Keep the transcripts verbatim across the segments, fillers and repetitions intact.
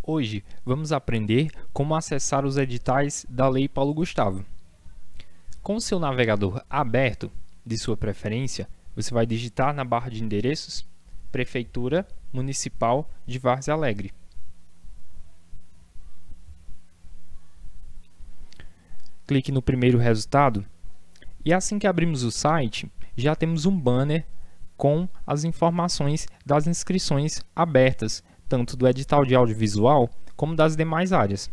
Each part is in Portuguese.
Hoje vamos aprender como acessar os editais da Lei Paulo Gustavo. Com o seu navegador aberto, de sua preferência, você vai digitar na barra de endereços Prefeitura Municipal de Várzea Alegre. Clique no primeiro resultado e assim que abrimos o site, já temos um banner com as informações das inscrições abertas, tanto do edital de audiovisual como das demais áreas.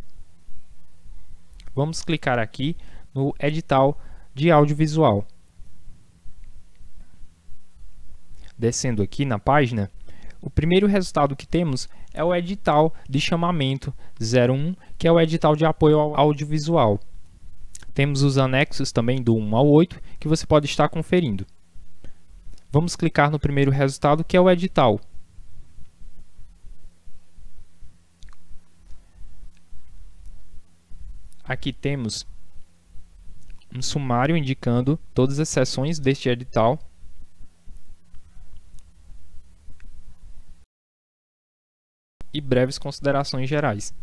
Vamos clicar aqui no edital de audiovisual. Descendo aqui na página, o primeiro resultado que temos é o edital de chamamento zero um, que é o edital de apoio ao audiovisual. Temos os anexos também do um ao oito, que você pode estar conferindo. Vamos clicar no primeiro resultado, que é o edital. Aqui temos um sumário indicando todas as seções deste edital. E breves considerações gerais.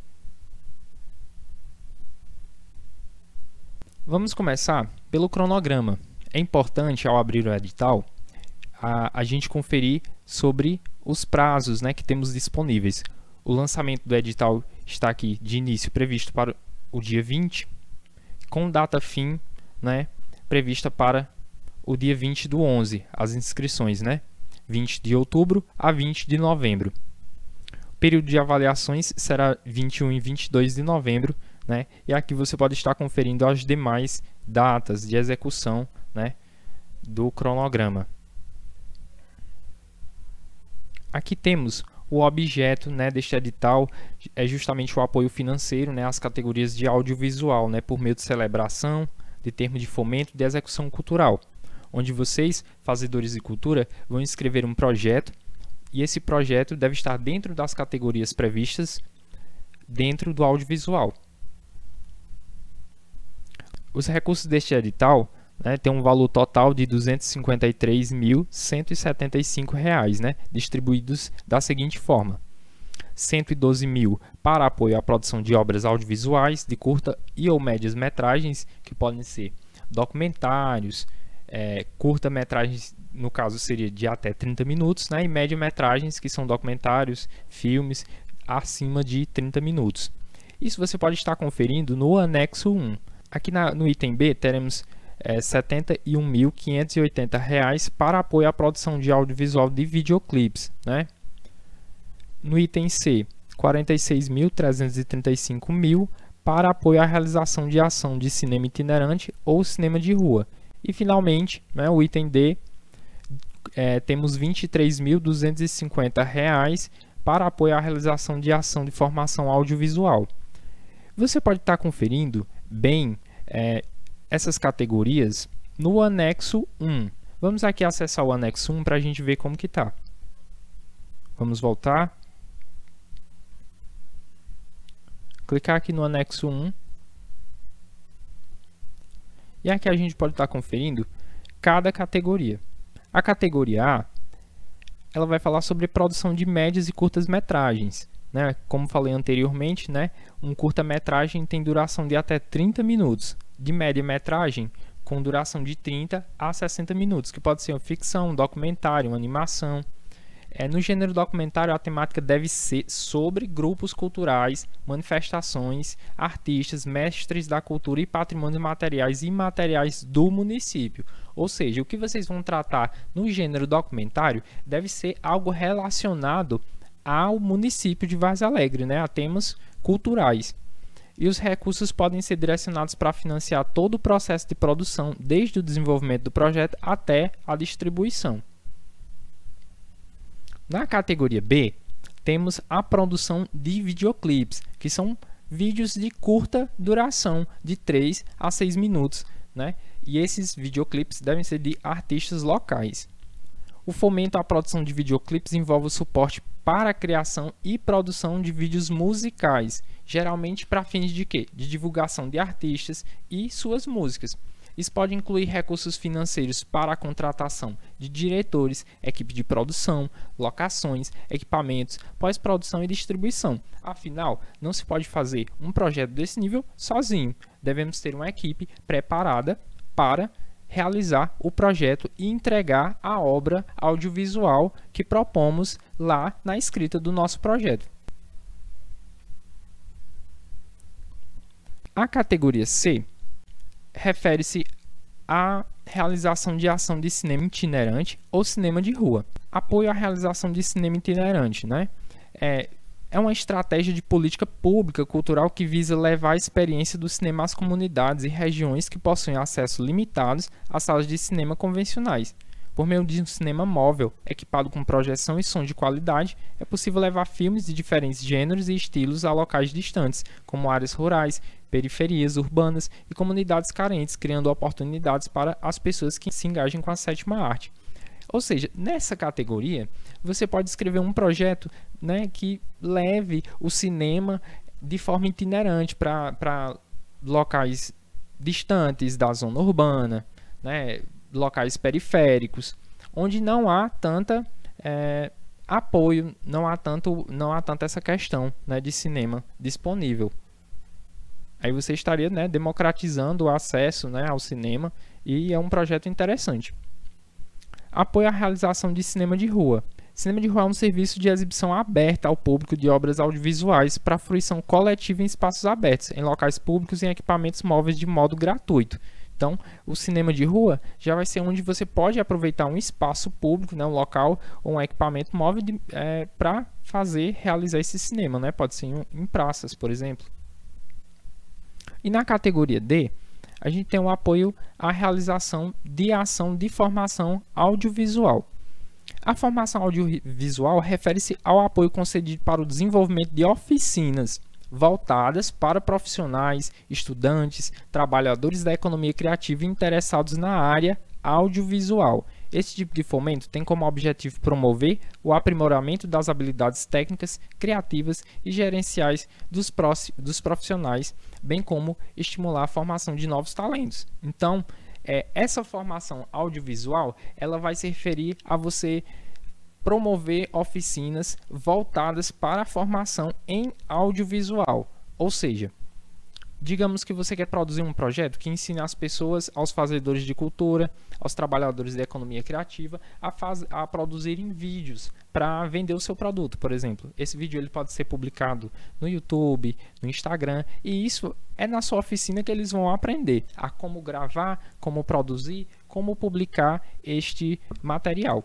Vamos começar pelo cronograma. É importante, ao abrir o edital, a, a gente conferir sobre os prazos, né, que temos disponíveis. O lançamento do edital está aqui de início previsto para o dia vinte, com data fim, né, prevista para o dia vinte do onze, as inscrições, né, vinte de outubro a vinte de novembro. O período de avaliações será vinte e um e vinte e dois de novembro, né, e aqui você pode estar conferindo as demais datas de execução, né, do cronograma. Aqui temos o objeto, né, deste edital, é justamente o apoio financeiro, né, às categorias de audiovisual, né, por meio de celebração, de termo de fomento, de execução cultural, onde vocês, fazedores de cultura, vão inscrever um projeto, e esse projeto deve estar dentro das categorias previstas dentro do audiovisual. Os recursos deste edital, né, tem um valor total de duzentos e cinquenta e três mil cento e setenta e cinco reais, né, distribuídos da seguinte forma: cento e doze mil para apoio à produção de obras audiovisuais de curta e ou médias metragens, que podem ser documentários, é, curta-metragens, no caso seria de até trinta minutos, né, e média-metragens, que são documentários, filmes acima de trinta minutos. Isso você pode estar conferindo no anexo um. Aqui na, no item B teremos é, setenta e um mil quinhentos e oitenta reais para apoio à produção de audiovisual de videoclipes, né? No item C, quarenta e seis mil trezentos e trinta e cinco mil para apoio à realização de ação de cinema itinerante ou cinema de rua. E finalmente, né, o item D, é, temos vinte e três mil duzentos e cinquenta reais para apoio à realização de ação de formação audiovisual. Você pode estar conferindo bem é, essas categorias no anexo um. Vamos aqui acessar o anexo um para a gente ver como que está. Vamos voltar. Clicar aqui no anexo um. E aqui a gente pode estar conferindo cada categoria. A categoria A, ela vai falar sobre produção de médias e curtas metragens. Né? Como falei anteriormente, né? Um curta-metragem tem duração de até trinta minutos, de média-metragem com duração de trinta a sessenta minutos, que pode ser uma ficção, um documentário, uma animação. É, no gênero documentário, a temática deve ser sobre grupos culturais, manifestações, artistas, mestres da cultura e patrimônios materiais e imateriais do município. Ou seja, o que vocês vão tratar no gênero documentário deve ser algo relacionado ao município de Várzea Alegre, né, a temas culturais. E os recursos podem ser direcionados para financiar todo o processo de produção, desde o desenvolvimento do projeto até a distribuição. Na categoria B, temos a produção de videoclipes, que são vídeos de curta duração, de três a seis minutos, né? E esses videoclipes devem ser de artistas locais. O fomento à produção de videoclipes envolve o suporte para a criação e produção de vídeos musicais, geralmente para fins de quê? De divulgação de artistas e suas músicas. Isso pode incluir recursos financeiros para a contratação de diretores, equipe de produção, locações, equipamentos, pós-produção e distribuição. Afinal, não se pode fazer um projeto desse nível sozinho. Devemos ter uma equipe preparada para realizar o projeto e entregar a obra audiovisual que propomos lá na escrita do nosso projeto. A categoria C refere-se à realização de ação de cinema itinerante ou cinema de rua. Apoio à realização de cinema itinerante, né? É, é uma estratégia de política pública cultural que visa levar a experiência do cinema às comunidades e regiões que possuem acesso limitado às salas de cinema convencionais. Por meio de um cinema móvel, equipado com projeção e som de qualidade, é possível levar filmes de diferentes gêneros e estilos a locais distantes, como áreas rurais, periferias urbanas e comunidades carentes, criando oportunidades para as pessoas que se engajem com a sétima arte. Ou seja, nessa categoria, você pode escrever um projeto, né, que leve o cinema de forma itinerante para locais distantes da zona urbana, né, locais periféricos, onde não há tanta é, apoio, não há tanto, não há tanta essa questão, né, de cinema disponível. Aí você estaria, né, democratizando o acesso, né, ao cinema, e é um projeto interessante. Apoio à realização de cinema de rua. Cinema de rua é um serviço de exibição aberta ao público de obras audiovisuais para fruição coletiva em espaços abertos, em locais públicos e em equipamentos móveis de modo gratuito. Então, o cinema de rua já vai ser onde você pode aproveitar um espaço público, né, um local ou um equipamento móvel é, para fazer, realizar esse cinema, né? Pode ser em, em praças, por exemplo. E na categoria D, a gente tem o apoio à realização de ação de formação audiovisual. A formação audiovisual refere-se ao apoio concedido para o desenvolvimento de oficinas voltadas para profissionais, estudantes, trabalhadores da economia criativa interessados na área audiovisual. Esse tipo de fomento tem como objetivo promover o aprimoramento das habilidades técnicas, criativas e gerenciais dos, dos profissionais, bem como estimular a formação de novos talentos. Então, é, essa formação audiovisual ela vai se referir a você promover oficinas voltadas para a formação em audiovisual. Ou seja, digamos que você quer produzir um projeto que ensine as pessoas, aos fazedores de cultura, aos trabalhadores da economia criativa, a, faz, a produzirem vídeos para vender o seu produto, por exemplo. Esse vídeo ele pode ser publicado no YouTube, no Instagram, e isso é na sua oficina que eles vão aprender a como gravar, como produzir, como publicar este material.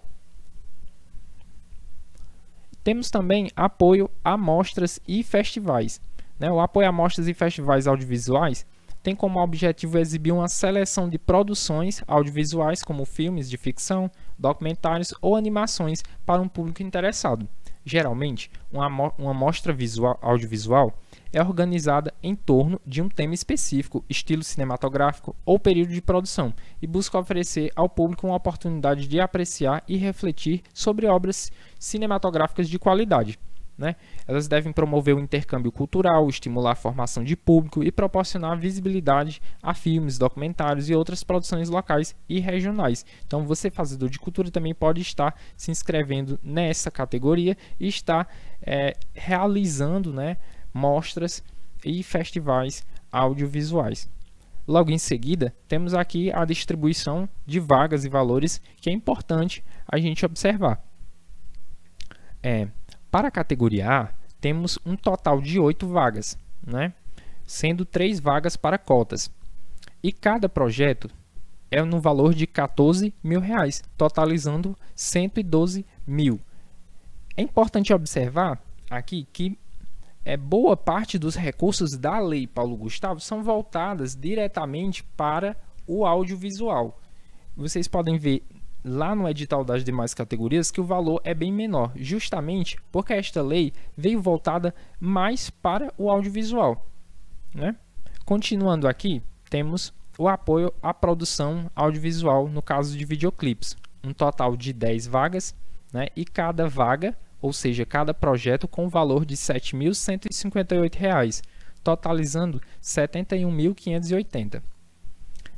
Temos também apoio a mostras e festivais. O apoio a mostras e festivais audiovisuais tem como objetivo exibir uma seleção de produções audiovisuais, como filmes de ficção, documentários ou animações para um público interessado. Geralmente, uma, uma mostra visual, audiovisual é organizada em torno de um tema específico, estilo cinematográfico ou período de produção, e busca oferecer ao público uma oportunidade de apreciar e refletir sobre obras cinematográficas de qualidade. Né? Elas devem promover o intercâmbio cultural, estimular a formação de público e proporcionar visibilidade a filmes, documentários e outras produções locais e regionais. Então, você, fazedor de cultura, também pode estar se inscrevendo nessa categoria e estar é, realizando, né, mostras e festivais audiovisuais. Logo em seguida, temos aqui a distribuição de vagas e valores, que é importante a gente observar. É, Para a categoria A, temos um total de oito vagas, né? Sendo três vagas para cotas. E cada projeto é no valor de quatorze mil reais, totalizando cento e doze mil. É importante observar aqui que é, boa parte dos recursos da Lei Paulo Gustavo são voltadas diretamente para o audiovisual. Vocês podem ver lá no edital das demais categorias que o valor é bem menor, justamente porque esta lei veio voltada mais para o audiovisual, né? Continuando aqui, temos o apoio à produção audiovisual no caso de videoclipes, um total de dez vagas, né? E cada vaga, ou seja, cada projeto com valor de sete mil cento e cinquenta e oito reais, totalizando setenta e um mil quinhentos e oitenta.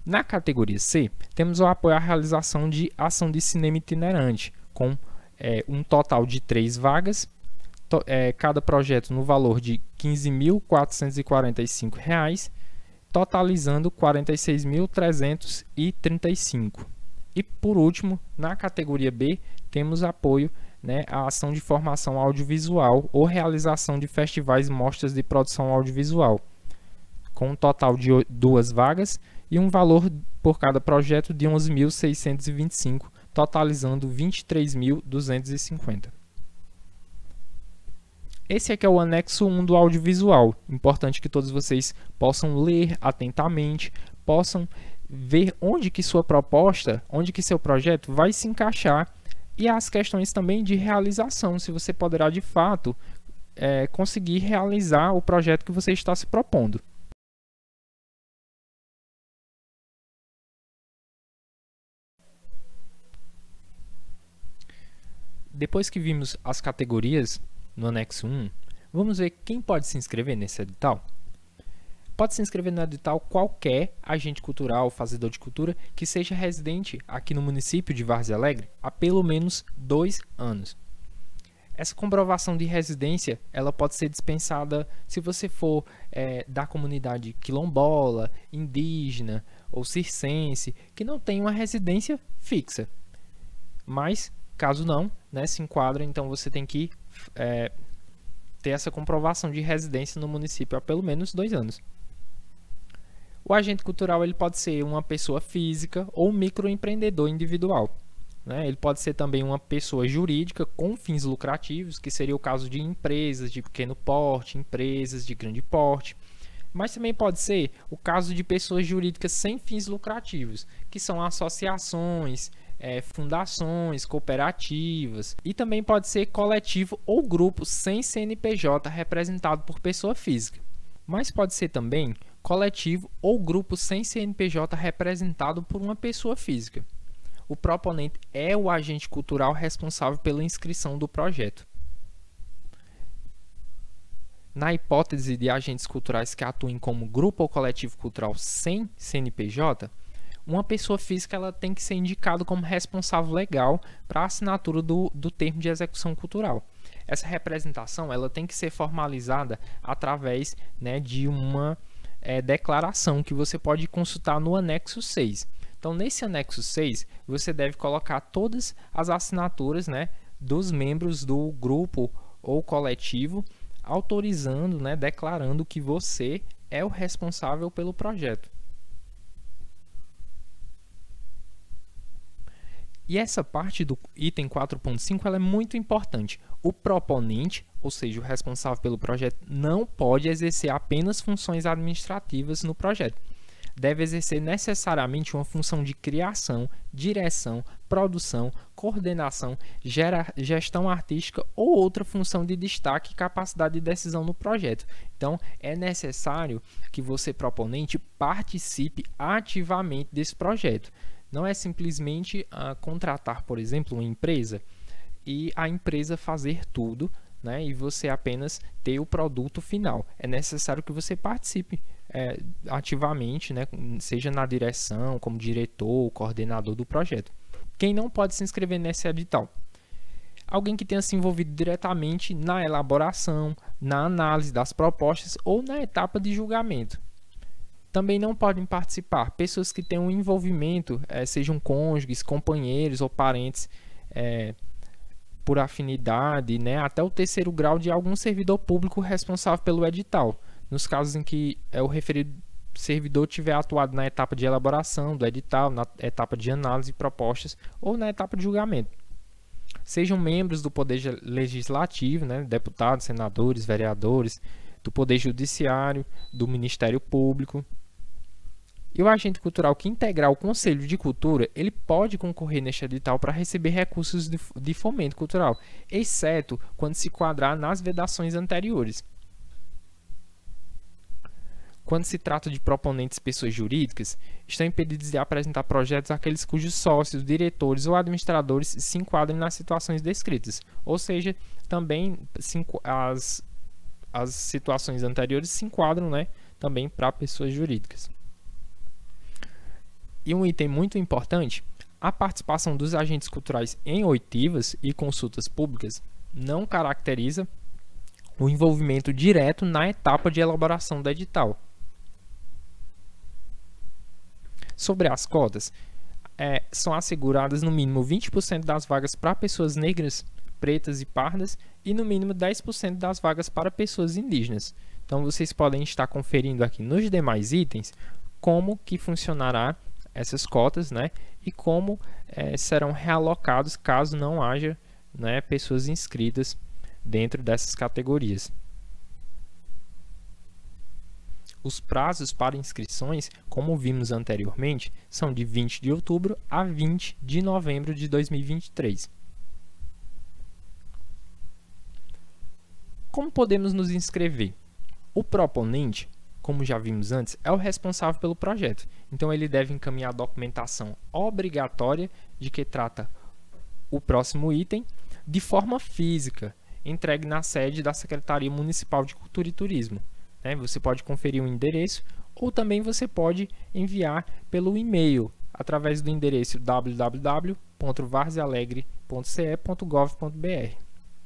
Na categoria C, temos o apoio à realização de ação de cinema itinerante, com é, um total de três vagas, to, é, cada projeto no valor de quinze mil quatrocentos e quarenta e cinco reais, totalizando quarenta e seis mil trezentos e trinta e cinco reais. E por último, na categoria B, temos apoio, né, à ação de formação audiovisual ou realização de festivais e mostras de produção audiovisual, com um total de duas vagas e um valor por cada projeto de onze mil seiscentos e vinte e cinco reais, totalizando vinte e três mil duzentos e cinquenta reais. Esse aqui é o anexo um do audiovisual. Importante que todos vocês possam ler atentamente, possam ver onde que sua proposta, onde que seu projeto vai se encaixar, e as questões também de realização, se você poderá de fato é, conseguir realizar o projeto que você está se propondo. Depois que vimos as categorias no anexo um, vamos ver quem pode se inscrever nesse edital. Pode se inscrever no edital qualquer agente cultural, fazedor de cultura, que seja residente aqui no município de Várzea Alegre há pelo menos dois anos. Essa comprovação de residência ela pode ser dispensada se você for é, da comunidade quilombola, indígena ou circense, que não tem uma residência fixa. Mas, caso não, né, se enquadra, então você tem que é, ter essa comprovação de residência no município há pelo menos dois anos. O agente cultural ele pode ser uma pessoa física ou um microempreendedor individual, né? Ele pode ser também uma pessoa jurídica com fins lucrativos, que seria o caso de empresas de pequeno porte, empresas de grande porte. Mas também pode ser o caso de pessoas jurídicas sem fins lucrativos, que são associações, é, fundações, cooperativas. E também pode ser coletivo ou grupo sem C N P J representado por pessoa física. Mas pode ser também coletivo ou grupo sem C N P J representado por uma pessoa física. O proponente é o agente cultural responsável pela inscrição do projeto. Na hipótese de agentes culturais que atuem como grupo ou coletivo cultural sem C N P J, uma pessoa física ela tem que ser indicada como responsável legal para a assinatura do, do termo de execução cultural. Essa representação ela tem que ser formalizada através, né, de uma é, declaração que você pode consultar no anexo seis. Então, nesse anexo seis, você deve colocar todas as assinaturas, né, dos membros do grupo ou coletivo, autorizando, né, declarando que você é o responsável pelo projeto. E essa parte do item quatro ponto cinco ela é muito importante. O proponente, ou seja, o responsável pelo projeto, não pode exercer apenas funções administrativas no projeto. Deve exercer necessariamente uma função de criação, direção, produção, coordenação, gera, gestão artística ou outra função de destaque e capacidade de decisão no projeto. Então, é necessário que você, proponente, participe ativamente desse projeto. Não é simplesmente uh, contratar, por exemplo, uma empresa e a empresa fazer tudo, né, e você apenas ter o produto final. É necessário que você participe é, ativamente, né, seja na direção, como diretor, coordenador do projeto. Quem não pode se inscrever nesse edital? Alguém que tenha se envolvido diretamente na elaboração, na análise das propostas ou na etapa de julgamento. Também não podem participar pessoas que tenham um envolvimento, é, sejam cônjuges, companheiros ou parentes é, por afinidade, né, até o terceiro grau de algum servidor público responsável pelo edital, nos casos em que é, o referido servidor tiver atuado na etapa de elaboração do edital, na etapa de análise de propostas ou na etapa de julgamento. Sejam membros do Poder Legislativo, né, deputados, senadores, vereadores, do Poder Judiciário, do Ministério Público. E o agente cultural que integrar o Conselho de Cultura, ele pode concorrer neste edital para receber recursos de, de fomento cultural, exceto quando se enquadrar nas vedações anteriores. Quando se trata de proponentes pessoas jurídicas, estão impedidos de apresentar projetos aqueles cujos sócios, diretores ou administradores se enquadrem nas situações descritas, ou seja, também as, as situações anteriores se enquadram, né, também para pessoas jurídicas. E um item muito importante, a participação dos agentes culturais em oitivas e consultas públicas não caracteriza o envolvimento direto na etapa de elaboração do edital. Sobre as cotas, é, são asseguradas no mínimo vinte por cento das vagas para pessoas negras, pretas e pardas e no mínimo dez por cento das vagas para pessoas indígenas. Então vocês podem estar conferindo aqui nos demais itens como que funcionará essas cotas, né, e como é, serão realocados caso não haja, né, pessoas inscritas dentro dessas categorias. Os prazos para inscrições, como vimos anteriormente, são de vinte de outubro a vinte de novembro de dois mil e vinte e três. Como podemos nos inscrever? O proponente, como já vimos antes, é o responsável pelo projeto. Então, ele deve encaminhar a documentação obrigatória de que trata o próximo item de forma física, entregue na sede da Secretaria Municipal de Cultura e Turismo. Né? Você pode conferir o endereço ou também você pode enviar pelo e-mail através do endereço w w w ponto varzealegre ponto c e ponto gov ponto b r.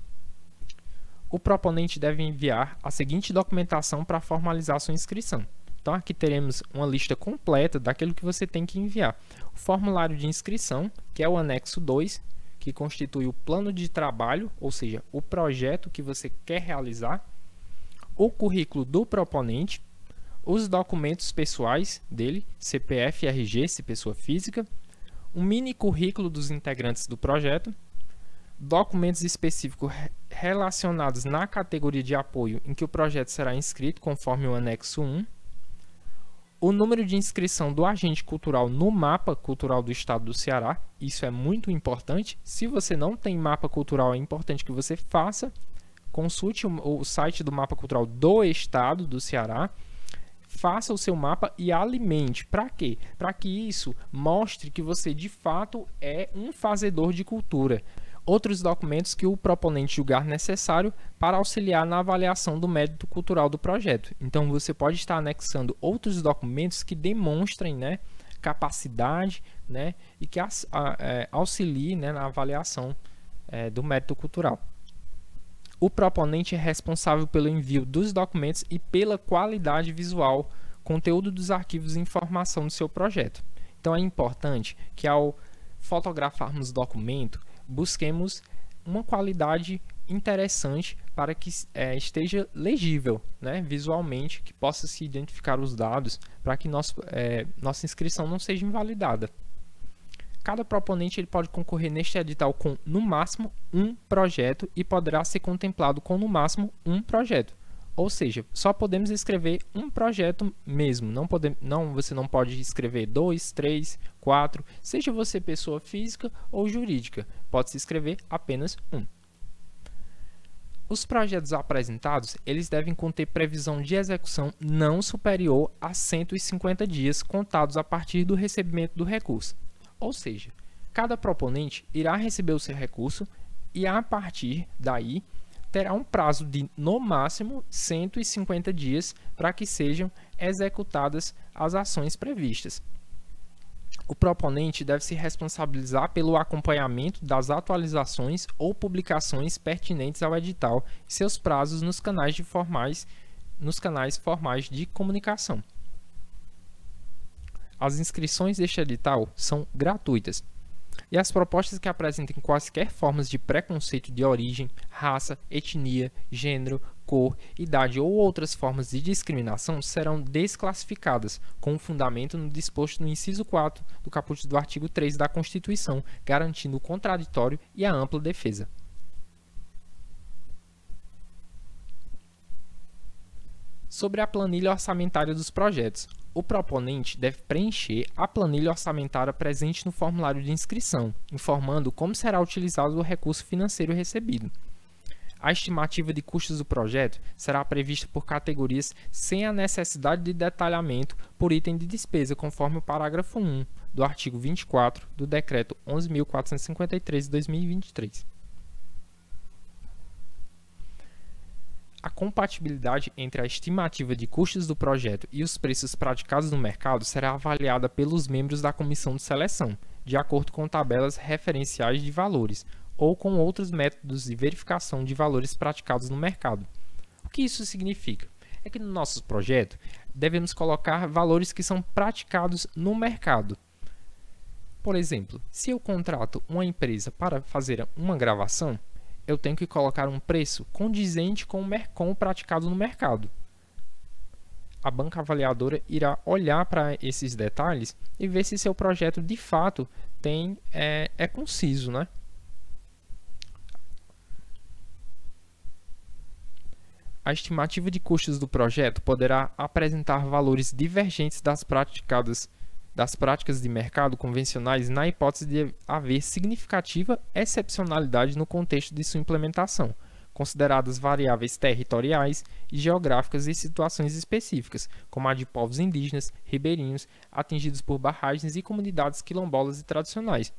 O proponente deve enviar a seguinte documentação para formalizar sua inscrição. Então, aqui teremos uma lista completa daquilo que você tem que enviar. O formulário de inscrição, que é o anexo dois, que constitui o plano de trabalho, ou seja, o projeto que você quer realizar, o currículo do proponente, os documentos pessoais dele, C P F e R G, se pessoa física, um mini currículo dos integrantes do projeto, documentos específicos relacionados na categoria de apoio em que o projeto será inscrito, conforme o anexo um, o número de inscrição do agente cultural no mapa cultural do estado do Ceará, isso é muito importante. Se você não tem mapa cultural, é importante que você faça, consulte o, o site do mapa cultural do estado do Ceará, faça o seu mapa e alimente. Para quê? Para que isso mostre que você de fato é um fazedor de cultura. Outros documentos que o proponente julgar necessário para auxiliar na avaliação do mérito cultural do projeto. Então, você pode estar anexando outros documentos que demonstrem, né, capacidade, né, e que as, a, é, auxiliem, né, na avaliação é, do mérito cultural. O proponente é responsável pelo envio dos documentos e pela qualidade visual, conteúdo dos arquivos e informação do seu projeto. Então, é importante que ao fotografarmos o documento, busquemos uma qualidade interessante para que é, esteja legível, né, visualmente, que possa se identificar os dados para que nosso, é, nossa inscrição não seja invalidada. Cada proponente ele pode concorrer neste edital com, no máximo, um projeto e poderá ser contemplado com, no máximo, um projeto. Ou seja, só podemos escrever um projeto mesmo. Não pode, não, você não pode escrever dois, três, quatro, seja você pessoa física ou jurídica. Pode-se escrever apenas um. Os projetos apresentados, eles devem conter previsão de execução não superior a cento e cinquenta dias contados a partir do recebimento do recurso. Ou seja, cada proponente irá receber o seu recurso e a partir daí terá um prazo de, no máximo, cento e cinquenta dias para que sejam executadas as ações previstas. O proponente deve se responsabilizar pelo acompanhamento das atualizações ou publicações pertinentes ao edital e seus prazos nos canais, de formais, nos canais formais de comunicação. As inscrições deste edital são gratuitas. E as propostas que apresentem quaisquer formas de preconceito de origem, raça, etnia, gênero, cor, idade ou outras formas de discriminação serão desclassificadas, com fundamento no disposto no inciso quatro do caput do artigo três da Constituição, garantindo o contraditório e a ampla defesa. Sobre a planilha orçamentária dos projetos. O proponente deve preencher a planilha orçamentária presente no formulário de inscrição, informando como será utilizado o recurso financeiro recebido. A estimativa de custos do projeto será prevista por categorias sem a necessidade de detalhamento por item de despesa, conforme o parágrafo um do artigo vinte e quatro do Decreto onze mil quatrocentos e cinquenta e três de dois mil e vinte e três. A compatibilidade entre a estimativa de custos do projeto e os preços praticados no mercado será avaliada pelos membros da comissão de seleção, de acordo com tabelas referenciais de valores, ou com outros métodos de verificação de valores praticados no mercado. O que isso significa? É que no nosso projeto devemos colocar valores que são praticados no mercado. Por exemplo, se eu contrato uma empresa para fazer uma gravação, eu tenho que colocar um preço condizente com o, com o praticado no mercado. A banca avaliadora irá olhar para esses detalhes e ver se seu projeto de fato tem, é, é conciso, né? A estimativa de custos do projeto poderá apresentar valores divergentes das praticadas das práticas de mercado convencionais na hipótese de haver significativa excepcionalidade no contexto de sua implementação, consideradas variáveis territoriais e geográficas e situações específicas, como a de povos indígenas, ribeirinhos, atingidos por barragens e comunidades quilombolas e tradicionais.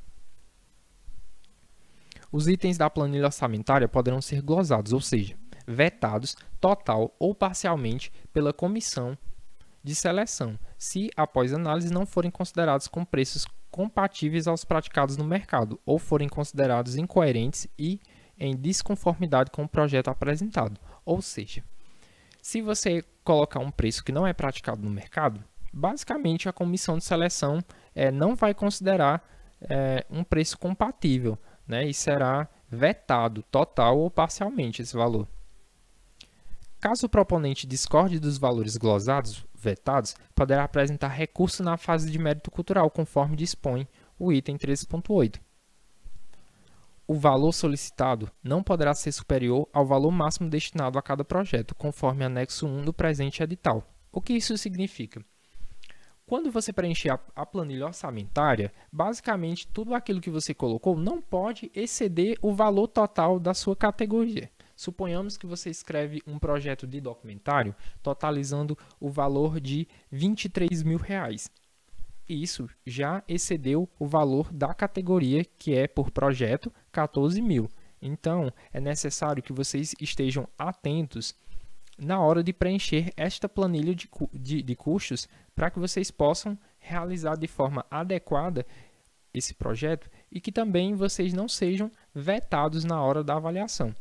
Os itens da planilha orçamentária poderão ser glosados, ou seja, vetados total ou parcialmente pela comissão de seleção, se após análise não forem considerados com preços compatíveis aos praticados no mercado ou forem considerados incoerentes e em desconformidade com o projeto apresentado. Ou seja, se você colocar um preço que não é praticado no mercado, basicamente a comissão de seleção é, não vai considerar é, um preço compatível, né, e será vetado total ou parcialmente esse valor. Caso o proponente discorde dos valores glosados, vetados, poderá apresentar recurso na fase de mérito cultural, conforme dispõe o item treze ponto oito. O valor solicitado não poderá ser superior ao valor máximo destinado a cada projeto, conforme anexo um do presente edital. O que isso significa? Quando você preencher a, a planilha orçamentária, basicamente tudo aquilo que você colocou não pode exceder o valor total da sua categoria. Suponhamos que você escreve um projeto de documentário totalizando o valor de vinte e três mil reais. Isso já excedeu o valor da categoria que é por projeto quatorze mil. Então, é necessário que vocês estejam atentos na hora de preencher esta planilha de, de, de custos para que vocês possam realizar de forma adequada esse projeto e que também vocês não sejam vetados na hora da avaliação.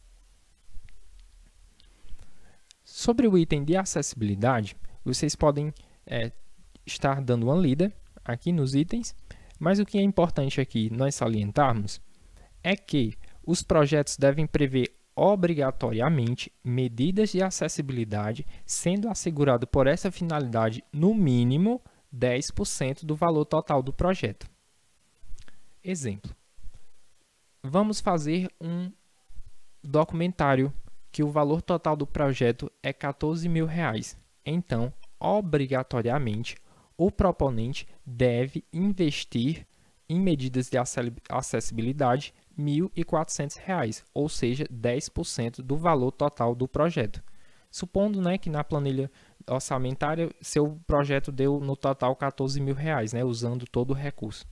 Sobre o item de acessibilidade, vocês podem é, estar dando uma lida aqui nos itens, mas o que é importante aqui nós salientarmos é que os projetos devem prever obrigatoriamente medidas de acessibilidade, sendo assegurado por essa finalidade no mínimo dez por cento do valor total do projeto. Exemplo: vamos fazer um documentário que o valor total do projeto é quatorze mil reais. Então, obrigatoriamente, o proponente deve investir em medidas de acessibilidade mil e quatrocentos reais, ou seja, dez por cento do valor total do projeto. Supondo, né, que na planilha orçamentária seu projeto deu no total quatorze mil reais, né, usando todo o recurso.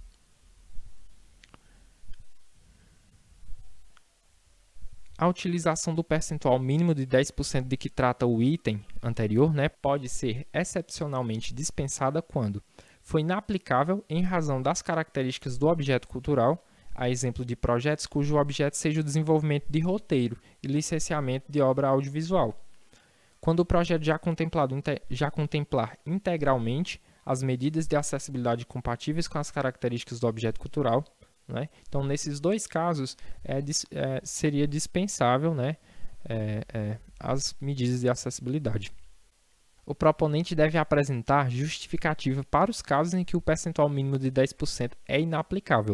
A utilização do percentual mínimo de dez por cento de que trata o item anterior, né, pode ser excepcionalmente dispensada quando foi inaplicável em razão das características do objeto cultural, a exemplo de projetos cujo objeto seja o desenvolvimento de roteiro e licenciamento de obra audiovisual. Quando o projeto já, contemplado, já contemplar integralmente as medidas de acessibilidade compatíveis com as características do objeto cultural, né? Então, nesses dois casos, é, é, seria dispensável, né, é, é, as medidas de acessibilidade. O proponente deve apresentar justificativa para os casos em que o percentual mínimo de dez por cento é inaplicável.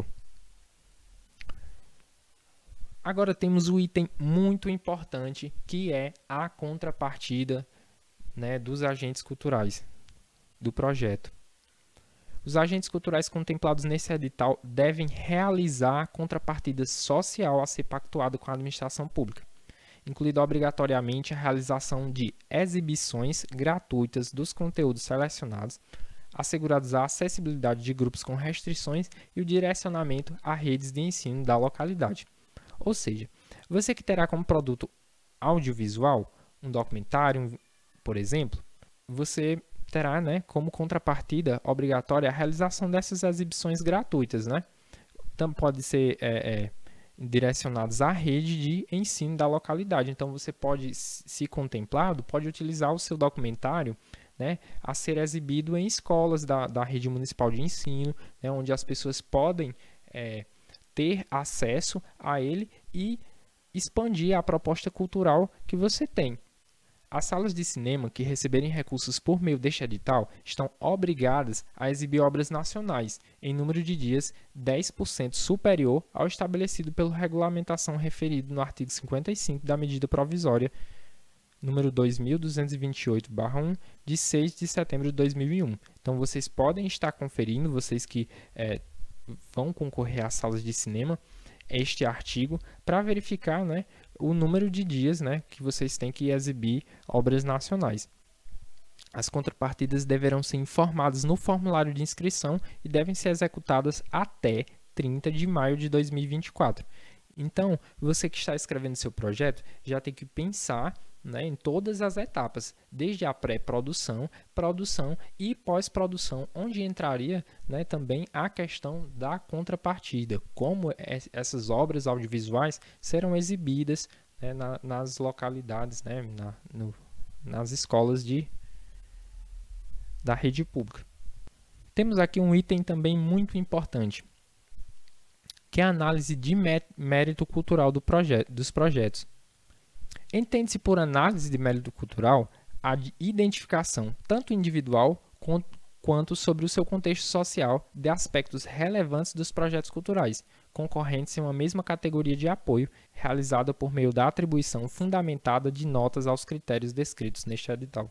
Agora temos o item muito importante, que é a contrapartida, né, dos agentes culturais do projeto. Os agentes culturais contemplados nesse edital devem realizar a contrapartida social a ser pactuada com a administração pública, incluindo obrigatoriamente a realização de exibições gratuitas dos conteúdos selecionados, assegurados a acessibilidade de grupos com restrições e o direcionamento a redes de ensino da localidade. Ou seja, você que terá como produto audiovisual um documentário, por exemplo, você terá, né, como contrapartida obrigatória a realização dessas exibições gratuitas, né? Então, pode ser é, é, direcionados à rede de ensino da localidade. Então, você pode, se contemplado, pode utilizar o seu documentário, né, a ser exibido em escolas da, da rede municipal de ensino, né, onde as pessoas podem é, ter acesso a ele e expandir a proposta cultural que você tem. As salas de cinema que receberem recursos por meio deste edital estão obrigadas a exibir obras nacionais em número de dias dez por cento superior ao estabelecido pela regulamentação referido no artigo cinquenta e cinco da medida provisória número dois mil duzentos e vinte e oito barra um, de seis de setembro de dois mil e um. Então, vocês podem estar conferindo, vocês que é, vão concorrer às salas de cinema, este artigo para verificar, né, o número de dias, né, que vocês têm que exibir obras nacionais. As contrapartidas deverão ser informadas no formulário de inscrição e devem ser executadas até trinta de maio de dois mil e vinte e quatro. Então, você que está escrevendo seu projeto já tem que pensar, né, em todas as etapas, desde a pré-produção, produção e pós-produção, onde entraria, né, também a questão da contrapartida, como essas obras audiovisuais serão exibidas, né, na, nas localidades, né, na, no, nas escolas de, da rede pública. Temos aqui um item também muito importante, que é a análise de mérito cultural do projeto, dos projetos. Entende-se por análise de mérito cultural a identificação, tanto individual quanto sobre o seu contexto social, de aspectos relevantes dos projetos culturais, concorrentes em uma mesma categoria de apoio, realizada por meio da atribuição fundamentada de notas aos critérios descritos neste edital.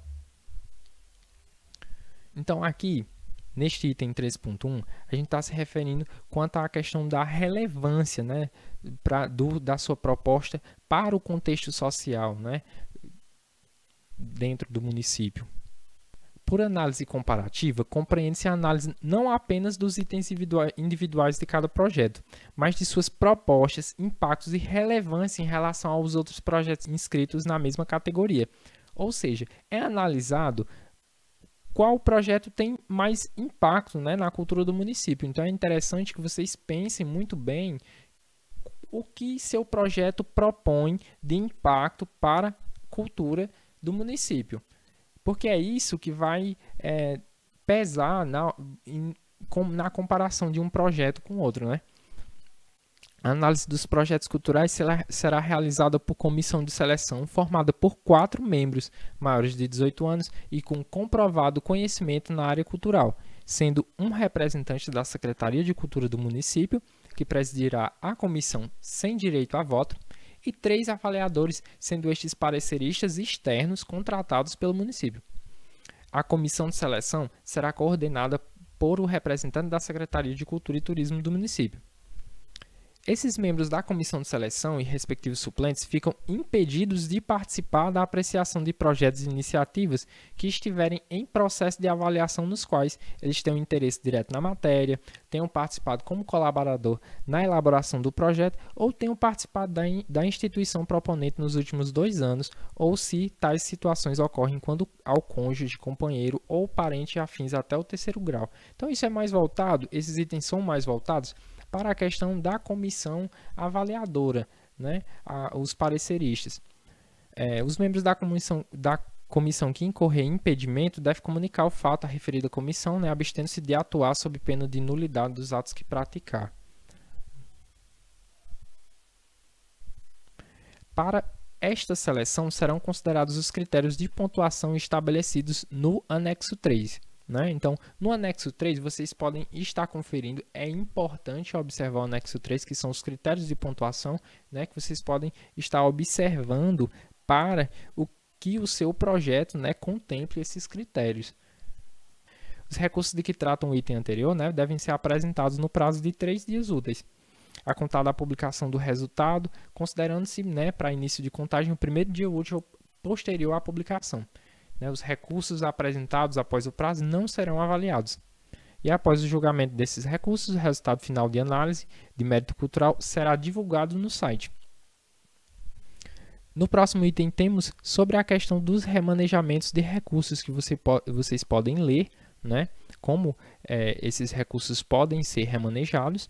Então, aqui, neste item três ponto um, a gente está se referindo quanto à questão da relevância, né, pra, do, da sua proposta para o contexto social, né, dentro do município. Por análise comparativa, compreende-se a análise não apenas dos itens individuais de cada projeto, mas de suas propostas, impactos e relevância em relação aos outros projetos inscritos na mesma categoria. Ou seja, é analisado qual projeto tem mais impacto, né, na cultura do município. Então, é interessante que vocês pensem muito bem o que seu projeto propõe de impacto para a cultura do município. Porque é isso que vai é, pesar na, em, com, na comparação de um projeto com outro, né? A análise dos projetos culturais será, será realizada por comissão de seleção formada por quatro membros maiores de dezoito anos e com comprovado conhecimento na área cultural, sendo um representante da Secretaria de Cultura do município, que presidirá a comissão sem direito a voto, e três avaliadores, sendo estes pareceristas externos contratados pelo município. A comissão de seleção será coordenada por o representante da Secretaria de Cultura e Turismo do município. Esses membros da comissão de seleção e respectivos suplentes ficam impedidos de participar da apreciação de projetos e iniciativas que estiverem em processo de avaliação nos quais eles tenham interesse direto na matéria, tenham participado como colaborador na elaboração do projeto ou tenham participado da, in, da instituição proponente nos últimos dois anos, ou se tais situações ocorrem quando ao cônjuge, companheiro ou parente afins até o terceiro grau. Então isso é mais voltado, esses itens são mais voltados para a questão da comissão avaliadora, né, a, os pareceristas. É, os membros da comissão, da comissão que incorrer em impedimento devem comunicar o fato à referida comissão, né, abstendo-se de atuar sob pena de nulidade dos atos que praticar. Para esta seleção serão considerados os critérios de pontuação estabelecidos no anexo três. Né? Então, no anexo três, vocês podem estar conferindo, é importante observar o anexo três, que são os critérios de pontuação, né, que vocês podem estar observando para o que o seu projeto, né, contemple esses critérios. Os recursos de que tratam o item anterior, né, devem ser apresentados no prazo de três dias úteis, a contar da publicação do resultado, considerando-se, né, para início de contagem o primeiro dia útil posterior à publicação. Os recursos apresentados após o prazo não serão avaliados. E após o julgamento desses recursos, o resultado final de análise de mérito cultural será divulgado no site. No próximo item temos sobre a questão dos remanejamentos de recursos que você po vocês podem ler, né? Como é, esses recursos podem ser remanejados.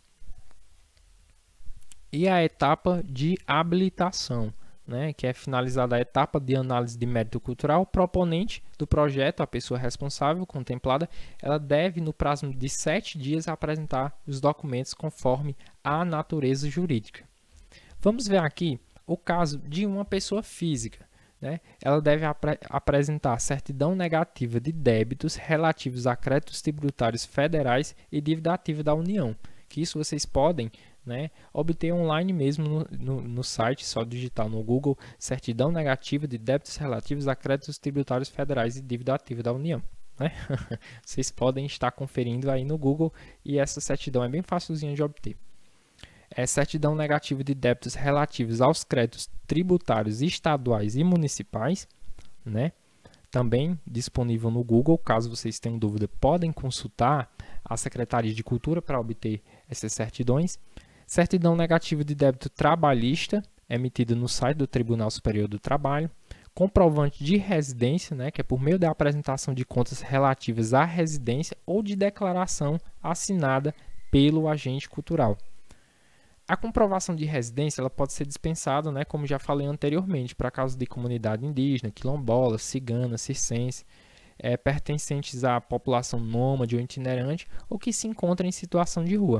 E a etapa de habilitação, né? Que é finalizada a etapa de análise de mérito cultural. O proponente do projeto, a pessoa responsável contemplada, ela deve, no prazo de sete dias, apresentar os documentos conforme a natureza jurídica. Vamos ver aqui o caso de uma pessoa física, né? Ela deve apre apresentar certidão negativa de débitos relativos a créditos tributários federais e dívida ativa da União, que isso vocês podem, né, obter online mesmo no, no, no site, só digitar no Google certidão negativa de débitos relativos a créditos tributários federais e dívida ativa da União. Né? Vocês podem estar conferindo aí no Google e essa certidão é bem facilzinha de obter. É certidão negativa de débitos relativos aos créditos tributários estaduais e municipais, né? Também disponível no Google. Caso vocês tenham dúvida, podem consultar a Secretaria de Cultura para obter essas certidões. Certidão negativa de débito trabalhista, emitida no site do Tribunal Superior do Trabalho. Comprovante de residência, né, que é por meio da apresentação de contas relativas à residência ou de declaração assinada pelo agente cultural. A comprovação de residência ela pode ser dispensada, né, como já falei anteriormente, para casos de comunidade indígena, quilombola, cigana, circense, é, pertencentes à população nômade ou itinerante ou que se encontra em situação de rua.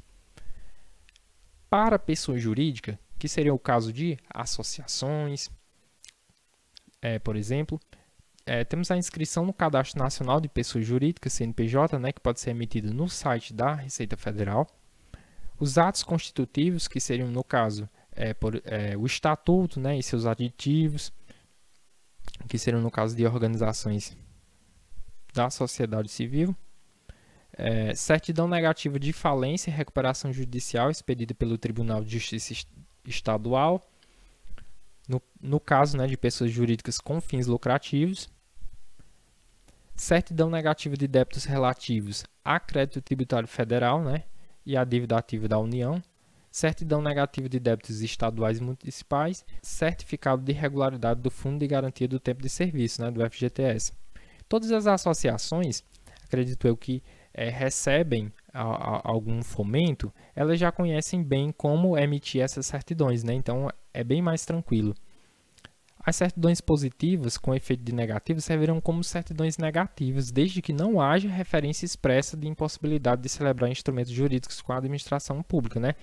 Para pessoa jurídica, que seria o caso de associações, é, por exemplo, é, temos a inscrição no Cadastro Nacional de Pessoas Jurídicas, C N P J, né, que pode ser emitida no site da Receita Federal. Os atos constitutivos, que seriam, no caso, é, por, é, o estatuto, né, e seus aditivos, que seriam, no caso de organizações da sociedade civil. É, certidão negativa de falência e recuperação judicial expedida pelo Tribunal de Justiça Estadual, no, no caso, né, de pessoas jurídicas com fins lucrativos. Certidão negativa de débitos relativos a crédito tributário federal, né, e a dívida ativa da União, certidão negativa de débitos estaduais e municipais, certificado de regularidade do Fundo de Garantia do Tempo de Serviço, né, do F G T S. Todas as associações, acredito eu que é, recebem a, a, algum fomento, elas já conhecem bem como emitir essas certidões, né? Então é bem mais tranquilo. As certidões positivas com efeito de negativo servirão como certidões negativas, desde que não haja referência expressa de impossibilidade de celebrar instrumentos jurídicos com a administração pública, né?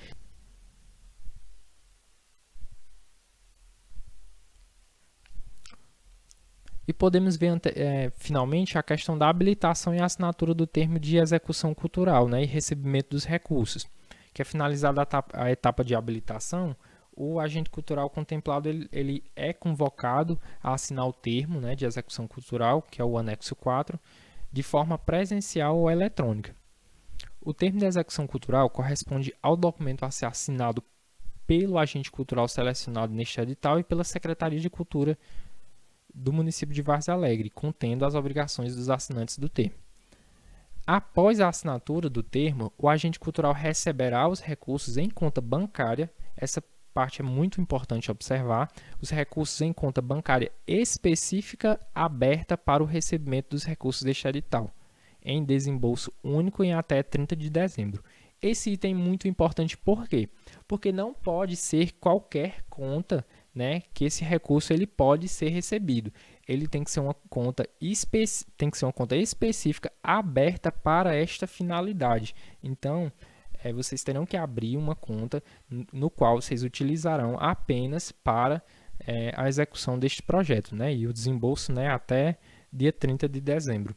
E podemos ver, é, finalmente, a questão da habilitação e assinatura do termo de execução cultural, né, e recebimento dos recursos, que é finalizada a etapa, a etapa de habilitação. O agente cultural contemplado ele, ele é convocado a assinar o termo, né, de execução cultural, que é o anexo quatro, de forma presencial ou eletrônica. O termo de execução cultural corresponde ao documento a ser assinado pelo agente cultural selecionado neste edital e pela Secretaria de Cultura do município de Várzea Alegre, contendo as obrigações dos assinantes do termo. Após a assinatura do termo, o agente cultural receberá os recursos em conta bancária. Essa parte é muito importante observar. Os recursos em conta bancária específica aberta para o recebimento dos recursos deste edital, em desembolso único em até trinta de dezembro. Esse item é muito importante, por quê? Porque não pode ser qualquer conta, né, que esse recurso ele pode ser recebido. Ele tem que ser uma conta espe tem que ser uma conta específica aberta para esta finalidade. Então, é, vocês terão que abrir uma conta no qual vocês utilizarão apenas para é, a execução deste projeto, né, e o desembolso, né, até dia trinta de dezembro.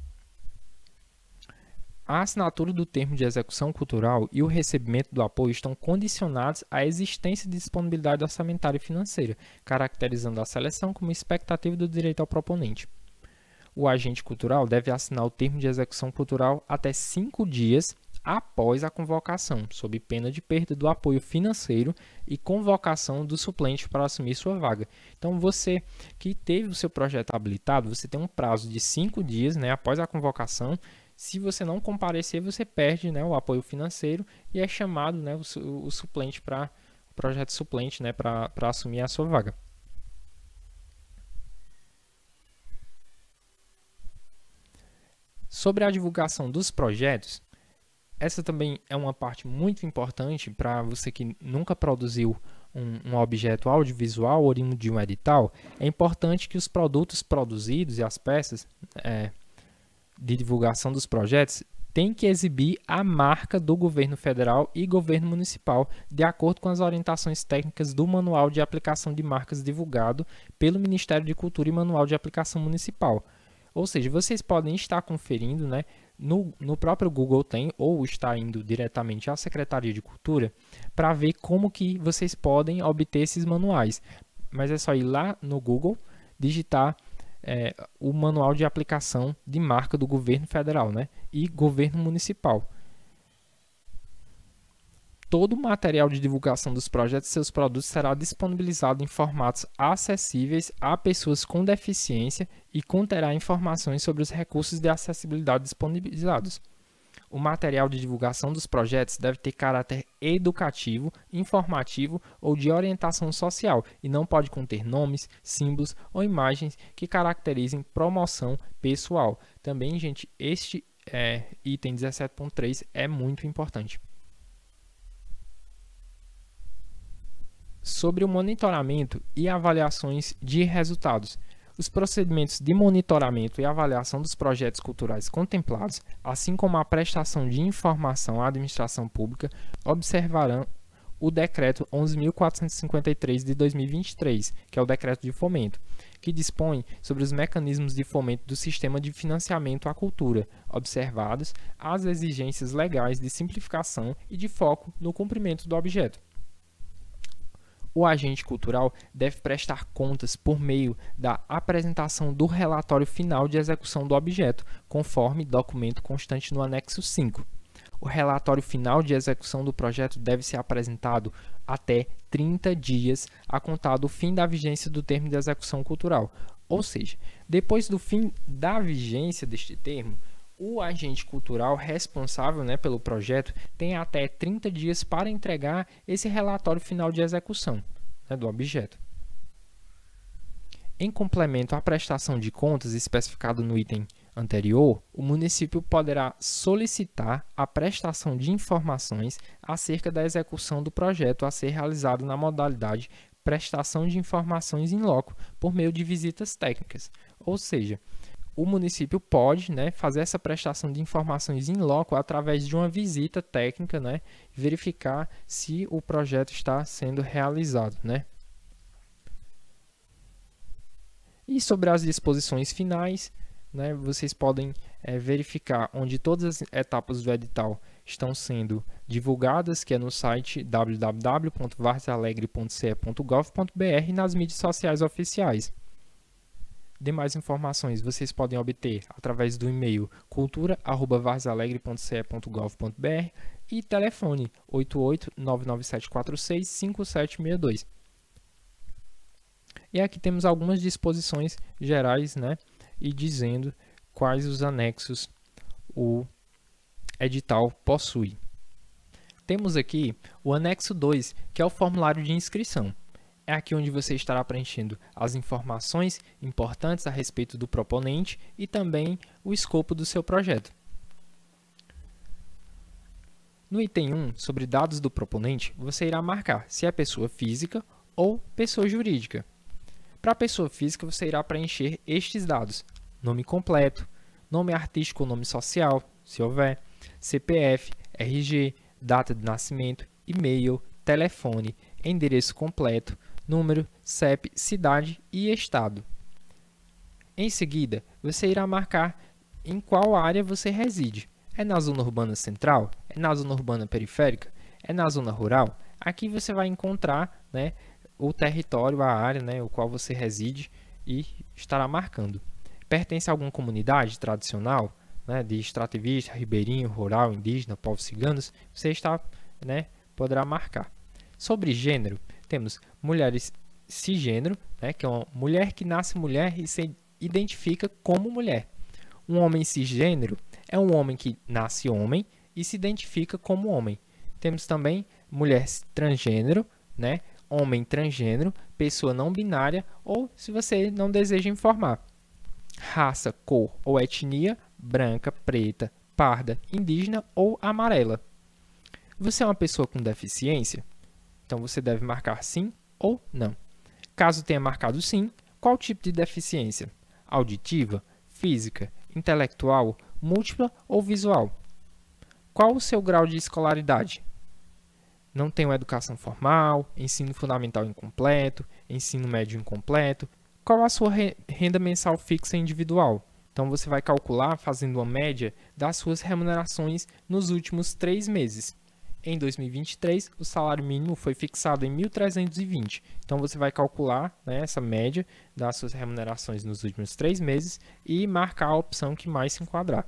A assinatura do termo de execução cultural e o recebimento do apoio estão condicionados à existência de disponibilidade orçamentária e financeira, caracterizando a seleção como expectativa do direito ao proponente. O agente cultural deve assinar o termo de execução cultural até cinco dias após a convocação, sob pena de perda do apoio financeiro e convocação do suplente para assumir sua vaga. Então, você que teve o seu projeto habilitado, você tem um prazo de cinco dias, né, após a convocação. Se você não comparecer, você perde, né, o apoio financeiro e é chamado, né, o, o suplente para o projeto suplente, né, para assumir a sua vaga. Sobre a divulgação dos projetos, essa também é uma parte muito importante para você que nunca produziu um, um objeto audiovisual oriundo de um edital. É importante que os produtos produzidos e as peças é, de divulgação dos projetos têm que exibir a marca do governo federal e governo municipal, de acordo com as orientações técnicas do Manual de Aplicação de Marcas divulgado pelo Ministério de Cultura e Manual de Aplicação Municipal. Ou seja, vocês podem estar conferindo, né, no, no próprio Google tem, ou está indo diretamente à Secretaria de Cultura, para ver como que vocês podem obter esses manuais. Mas é só ir lá no Google, digitar é, o Manual de Aplicação de Marca do Governo Federal, né, e Governo Municipal. Todo o material de divulgação dos projetos e seus produtos será disponibilizado em formatos acessíveis a pessoas com deficiência e conterá informações sobre os recursos de acessibilidade disponibilizados. O material de divulgação dos projetos deve ter caráter educativo, informativo ou de orientação social e não pode conter nomes, símbolos ou imagens que caracterizem promoção pessoal. Também, gente, este é, item dezessete ponto três é muito importante. Sobre o monitoramento e avaliações de resultados. Os procedimentos de monitoramento e avaliação dos projetos culturais contemplados, assim como a prestação de informação à administração pública, observarão o Decreto onze mil quatrocentos e cinquenta e três de dois mil e vinte e três, que é o Decreto de Fomento, que dispõe sobre os mecanismos de fomento do sistema de financiamento à cultura, observados as exigências legais de simplificação e de foco no cumprimento do objeto. O agente cultural deve prestar contas por meio da apresentação do relatório final de execução do objeto, conforme documento constante no anexo cinco. O relatório final de execução do projeto deve ser apresentado até trinta dias a contar do fim da vigência do termo de execução cultural. Ou seja, depois do fim da vigência deste termo, o agente cultural responsável, né, pelo projeto tem até trinta dias para entregar esse relatório final de execução, né, do objeto. Em complemento à prestação de contas especificado no item anterior, o município poderá solicitar a prestação de informações acerca da execução do projeto a ser realizado na modalidade prestação de informações in loco por meio de visitas técnicas. Ou seja, o município pode, né, fazer essa prestação de informações in loco através de uma visita técnica, né, verificar se o projeto está sendo realizado, né. E sobre as disposições finais, né, vocês podem é, verificar onde todas as etapas do edital estão sendo divulgadas, que é no site w w w ponto varzesalegre ponto c e ponto gov ponto b r e nas mídias sociais oficiais. Demais informações vocês podem obter através do e-mail cultura arroba varzesalegre ponto c e ponto gov ponto b r e telefone oito oito nove nove sete quatro seis cinco sete seis dois. E aqui temos algumas disposições gerais, né, e dizendo quais os anexos o edital possui. Temos aqui o anexo dois, que é o formulário de inscrição. É aqui onde você estará preenchendo as informações importantes a respeito do proponente e também o escopo do seu projeto. No item um, sobre dados do proponente, você irá marcar se é pessoa física ou pessoa jurídica. Para a pessoa física, você irá preencher estes dados: nome completo, nome artístico ou nome social, se houver, C P F, R G, data de nascimento, e-mail, telefone, endereço completo, número, C E P, cidade e estado. Em seguida, você irá marcar em qual área você reside. É na zona urbana central? É na zona urbana periférica? É na zona rural? Aqui você vai encontrar, né, o território, a área, né, o qual você reside e estará marcando. Pertence a alguma comunidade tradicional, né, de extrativista, ribeirinho, rural, indígena, povos ciganos? Você está, né, poderá marcar. Sobre gênero, temos mulheres cisgênero, né, que é uma mulher que nasce mulher e se identifica como mulher. Um homem cisgênero é um homem que nasce homem e se identifica como homem. Temos também mulher transgênero, né, homem transgênero, pessoa não binária ou, se você não deseja informar, raça, cor ou etnia, branca, preta, parda, indígena ou amarela. Você é uma pessoa com deficiência? Então você deve marcar sim ou não. Caso tenha marcado sim, qual tipo de deficiência? Auditiva, física, intelectual, múltipla ou visual? Qual o seu grau de escolaridade? Não tenho educação formal, ensino fundamental incompleto, ensino médio incompleto. Qual a sua renda mensal fixa individual? Então você vai calcular fazendo uma média das suas remunerações nos últimos três meses. Em dois mil e vinte e três, o salário mínimo foi fixado em mil trezentos e vinte. Então você vai calcular, né, essa média das suas remunerações nos últimos três meses e marcar a opção que mais se enquadrar.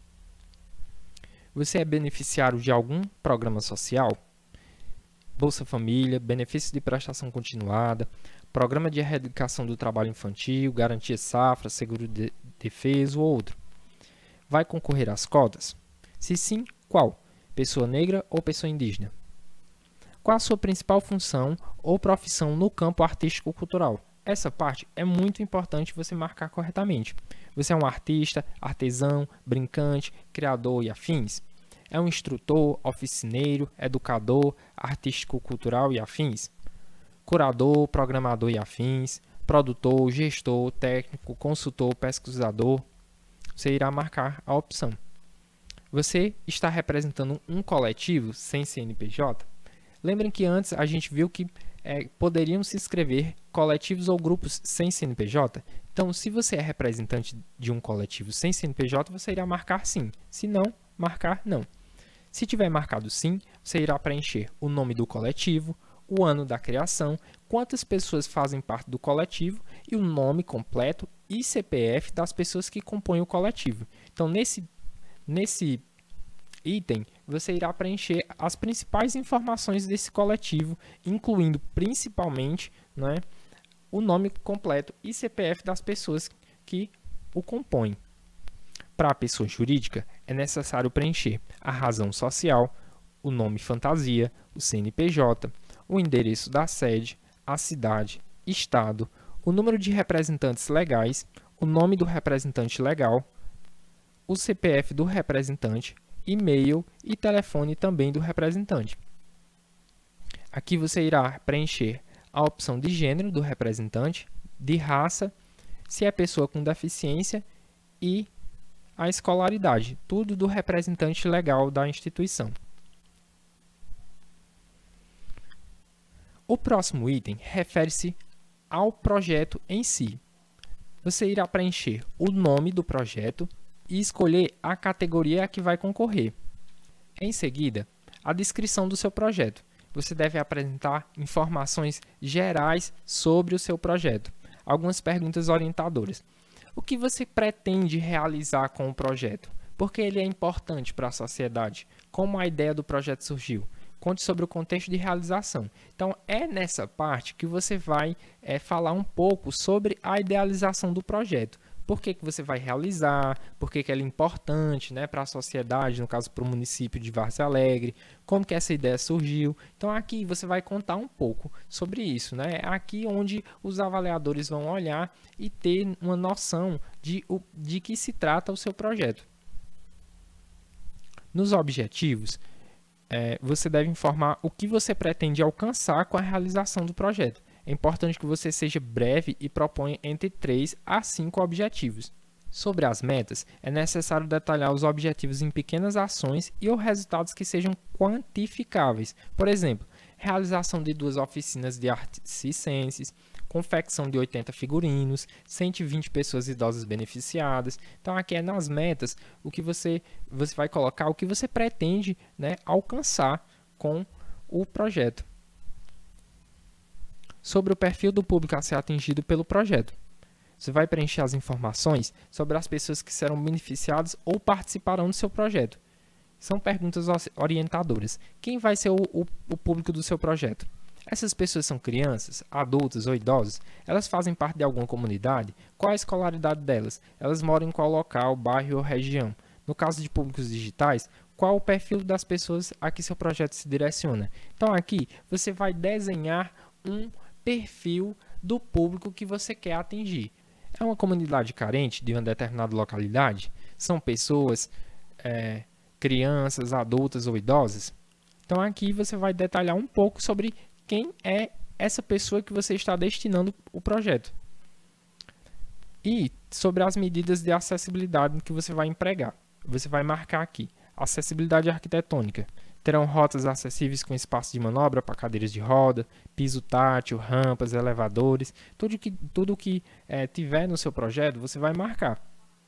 Você é beneficiário de algum programa social? Bolsa Família, benefício de prestação continuada, programa de erradicação do trabalho infantil, garantia safra, seguro de defeso ou outro. Vai concorrer às cotas? Se sim, qual? Pessoa negra ou pessoa indígena? Qual a sua principal função ou profissão no campo artístico-cultural? Essa parte é muito importante você marcar corretamente. Você é um artista, artesão, brincante, criador e afins? É um instrutor, oficineiro, educador, artístico-cultural e afins? Curador, programador e afins? Produtor, gestor, técnico, consultor, pesquisador? Você irá marcar a opção. Você está representando um coletivo sem C N P J? Lembrem que antes a gente viu que é, poderiam se inscrever coletivos ou grupos sem C N P J? Então, se você é representante de um coletivo sem C N P J, você irá marcar sim. Se não, marcar não. Se tiver marcado sim, você irá preencher o nome do coletivo, o ano da criação, quantas pessoas fazem parte do coletivo e o nome completo e C P F das pessoas que compõem o coletivo. Então, nesse Nesse item, você irá preencher as principais informações desse coletivo, incluindo principalmente, né, o nome completo e C P F das pessoas que o compõem. Para a pessoa jurídica, é necessário preencher a razão social, o nome fantasia, o C N P J, o endereço da sede, a cidade, estado, o número de representantes legais, o nome do representante legal, o C P F do representante, e-mail e telefone também do representante. Aqui você irá preencher a opção de gênero do representante, de raça, se é pessoa com deficiência e a escolaridade, tudo do representante legal da instituição. O próximo item refere-se ao projeto em si. Você irá preencher o nome do projeto e escolher a categoria a que vai concorrer. Em seguida, a descrição do seu projeto. Você deve apresentar informações gerais sobre o seu projeto. Algumas perguntas orientadoras. O que você pretende realizar com o projeto? Por que ele é importante para a sociedade? Como a ideia do projeto surgiu? Conte sobre o contexto de realização. Então, é nessa parte que você vai é, falar um pouco sobre a idealização do projeto. Por que que você vai realizar, por que que ela é importante, né, para a sociedade, no caso para o município de Várzea Alegre, como que essa ideia surgiu. Então aqui você vai contar um pouco sobre isso, né? É aqui onde os avaliadores vão olhar e ter uma noção de, de que se trata o seu projeto. Nos objetivos, é, você deve informar o que você pretende alcançar com a realização do projeto. É importante que você seja breve e proponha entre três a cinco objetivos. Sobre as metas, é necessário detalhar os objetivos em pequenas ações e os resultados que sejam quantificáveis. Por exemplo, realização de duas oficinas de artes circenses, confecção de oitenta figurinos, cento e vinte pessoas idosas beneficiadas. Então aqui é nas metas o que você, você vai colocar o que você pretende, né, alcançar com o projeto. Sobre o perfil do público a ser atingido pelo projeto. Você vai preencher as informações sobre as pessoas que serão beneficiadas ou participarão do seu projeto. São perguntas orientadoras. Quem vai ser o, o, o público do seu projeto? Essas pessoas são crianças, adultos ou idosos? Elas fazem parte de alguma comunidade? Qual a escolaridade delas? Elas moram em qual local, bairro ou região? No caso de públicos digitais, qual o perfil das pessoas a que seu projeto se direciona? Então aqui você vai desenhar um perfil do público que você quer atingir. É uma comunidade carente de uma determinada localidade? São pessoas, é, crianças, adultas ou idosas? Então aqui você vai detalhar um pouco sobre quem é essa pessoa que você está destinando o projeto. E sobre as medidas de acessibilidade que você vai empregar. Você vai marcar aqui, acessibilidade arquitetônica. Terão rotas acessíveis com espaço de manobra para cadeiras de roda, piso tátil, rampas, elevadores, tudo que, tudo que é, tiver no seu projeto, você vai marcar.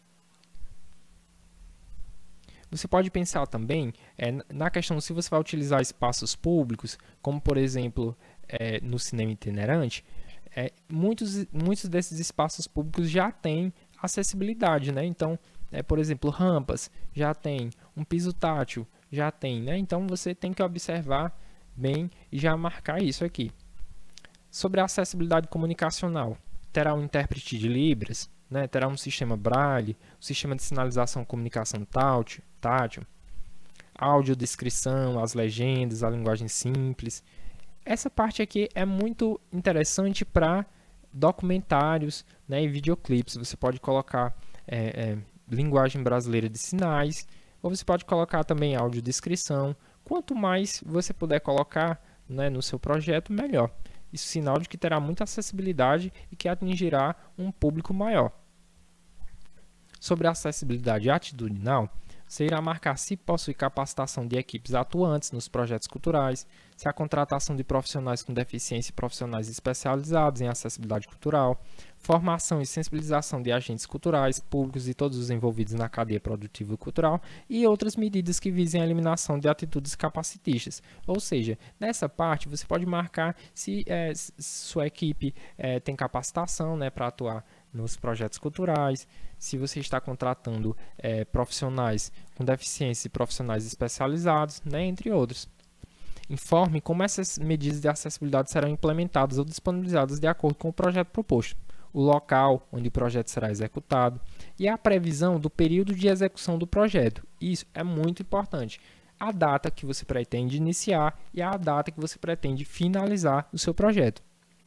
Você pode pensar também é, na questão se você vai utilizar espaços públicos, como por exemplo é, no cinema itinerante, é, muitos, muitos desses espaços públicos já têm acessibilidade, né? Então, é, por exemplo, rampas, já tem um piso tátil, já tem, né? Então você tem que observar bem e já marcar isso aqui. Sobre a acessibilidade comunicacional, terá um intérprete de Libras, né? Terá um sistema Braille, um sistema de sinalização comunicação tátil, tátil, audiodescrição, as legendas, a linguagem simples. Essa parte aqui é muito interessante para documentários, né, e videoclipes. Você pode colocar é, é, linguagem brasileira de sinais, ou você pode colocar também audiodescrição. Quanto mais você puder colocar, né, no seu projeto, melhor. Isso é sinal de que terá muita acessibilidade e que atingirá um público maior. Sobre a acessibilidade atitudinal, você irá marcar se possui capacitação de equipes atuantes nos projetos culturais, se a contratação de profissionais com deficiência e profissionais especializados em acessibilidade cultural, formação e sensibilização de agentes culturais, públicos e todos os envolvidos na cadeia produtiva cultural e outras medidas que visem a eliminação de atitudes capacitistas. Ou seja, nessa parte você pode marcar se é, sua equipe é, tem capacitação, né, para atuar nos projetos culturais, se você está contratando é, profissionais com deficiência e profissionais especializados, né, entre outros. Informe como essas medidas de acessibilidade serão implementadas ou disponibilizadas de acordo com o projeto proposto, o local onde o projeto será executado e a previsão do período de execução do projeto. Isso é muito importante. A data que você pretende iniciar e a data que você pretende finalizar o seu projeto.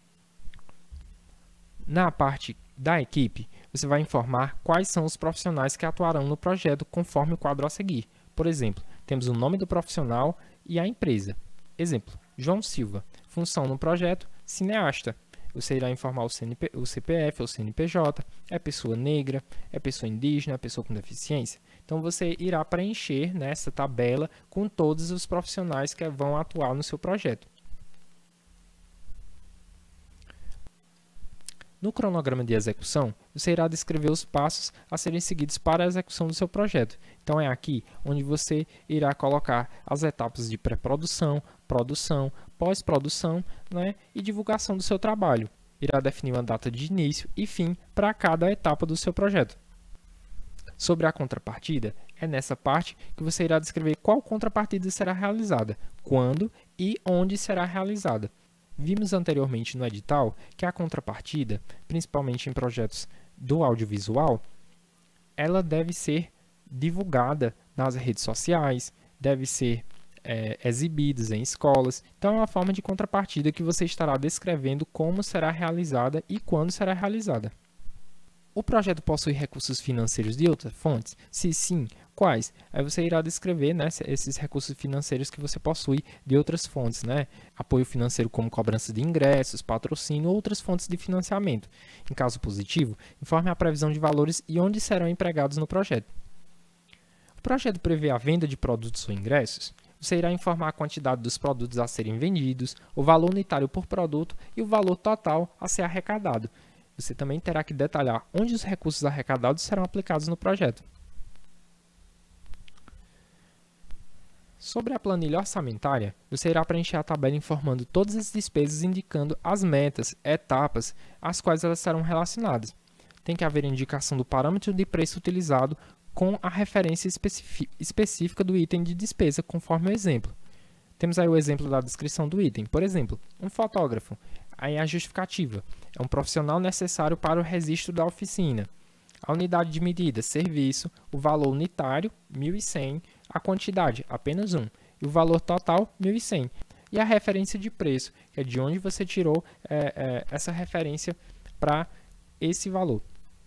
Na parte da equipe, você vai informar quais são os profissionais que atuarão no projeto conforme o quadro a seguir. Por exemplo, temos o nome do profissional e a empresa. Exemplo, João Silva, função no projeto, cineasta. Você irá informar o, C N P, o C P F ou C N P J, é pessoa negra, é pessoa indígena, é pessoa com deficiência. Então você irá preencher nessa tabela com todos os profissionais que vão atuar no seu projeto. No cronograma de execução, você irá descrever os passos a serem seguidos para a execução do seu projeto. Então é aqui onde você irá colocar as etapas de pré-produção, produção, pós-produção, né, e divulgação do seu trabalho. Irá definir uma data de início e fim para cada etapa do seu projeto. Sobre a contrapartida, é nessa parte que você irá descrever qual contrapartida será realizada, quando e onde será realizada. Vimos anteriormente no edital que a contrapartida, principalmente em projetos do audiovisual, ela deve ser divulgada nas redes sociais, deve ser é, exibida em escolas. Então é uma forma de contrapartida que você estará descrevendo como será realizada e quando será realizada. O projeto possui recursos financeiros de outras fontes? Se sim, quais? Aí você irá descrever, né, esses recursos financeiros que você possui de outras fontes, né? Apoio financeiro como cobrança de ingressos, patrocínio ou outras fontes de financiamento. Em caso positivo, informe a previsão de valores e onde serão empregados no projeto. O projeto prevê a venda de produtos ou ingressos? Você irá informar a quantidade dos produtos a serem vendidos, o valor unitário por produto e o valor total a ser arrecadado. Você também terá que detalhar onde os recursos arrecadados serão aplicados no projeto. Sobre a planilha orçamentária, você irá preencher a tabela informando todas as despesas, indicando as metas, etapas, às quais elas serão relacionadas. Tem que haver indicação do parâmetro de preço utilizado com a referência específica do item de despesa, conforme o exemplo. Temos aí o exemplo da descrição do item. Por exemplo, um fotógrafo. Aí a justificativa. É um profissional necessário para o registro da oficina. A unidade de medida, serviço, o valor unitário, mil e cem, a quantidade, apenas um, e o valor total, mil e cem. E a referência de preço, que é de onde você tirou é, é, essa referência para esse valor.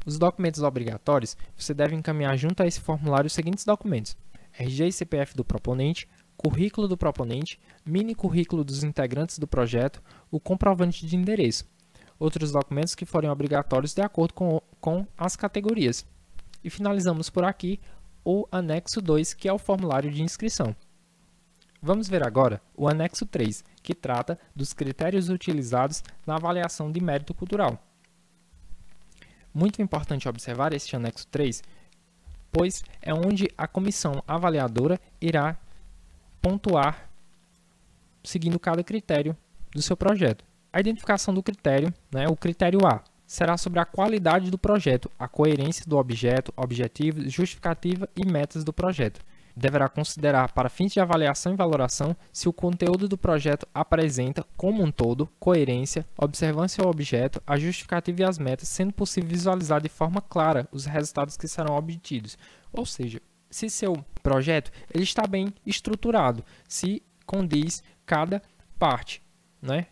Os documentos obrigatórios, você deve encaminhar junto a esse formulário os seguintes documentos: R G e C P F do proponente, currículo do proponente, mini currículo dos integrantes do projeto, o comprovante de endereço. Outros documentos que forem obrigatórios de acordo com, com as categorias. E finalizamos por aqui o anexo dois, que é o formulário de inscrição. Vamos ver agora o anexo três, que trata dos critérios utilizados na avaliação de mérito cultural. Muito importante observar este anexo três, pois é onde a comissão avaliadora irá pontuar seguindo cada critério do seu projeto. A identificação do critério, né, o critério A, será sobre a qualidade do projeto, a coerência do objeto, objetivos, justificativa e metas do projeto. Deverá considerar, para fins de avaliação e valoração, se o conteúdo do projeto apresenta, como um todo, coerência, observância ao objeto, a justificativa e as metas, sendo possível visualizar de forma clara os resultados que serão obtidos. Ou seja, se seu projeto ele está bem estruturado, se condiz cada parte, né?